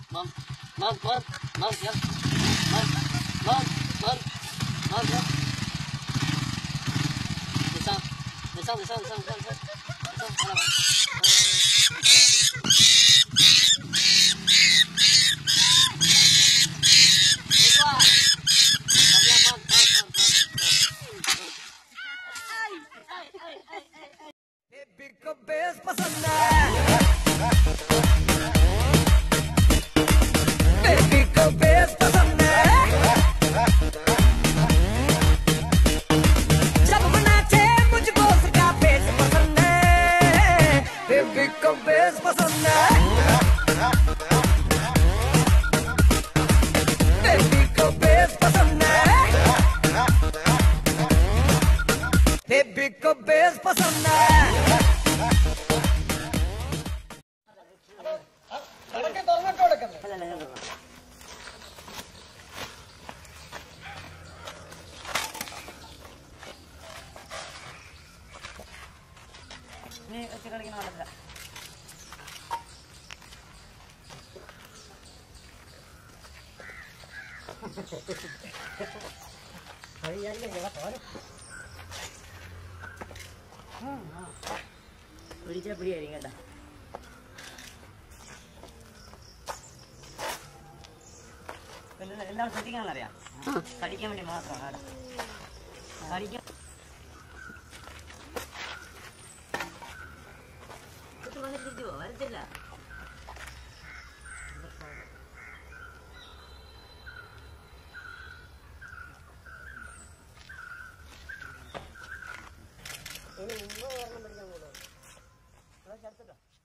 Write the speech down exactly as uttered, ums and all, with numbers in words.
Mom, mom, mom, mom, yeah. Mom, mom, mom, mom, yeah. Descends, descends, descends, descends, descends. Descends, voilà. Et toi? Reviens, mom, mom, mom, mom. Aïe, aïe, aïe, aïe, aïe, aïe. Baby को bass पसंद है, baby को bass पसंद है, सब नाचे मुझको उसका बेस पसंद है, baby को बेस पसंद है, baby को बेस पसंद है, baby को बेस पसंद है. Ini kecil lagi nama ada. Hari ini lewat orang. Hmm. Beli aja beli ini ada. എല്ലാവരും ശ്രദ്ധിക്കാനറിയാം കടിക്കാൻ വേണ്ടി മാത്രമാണ് കടിക്കാൻ വന്നിട്ട് തിരിച്ചുപോ വരത്തില്ല ഇനി മുമ്പ് ഓർമ്മ പഠിക്കാൻ കൂടും ചേർത്തിട്ടോ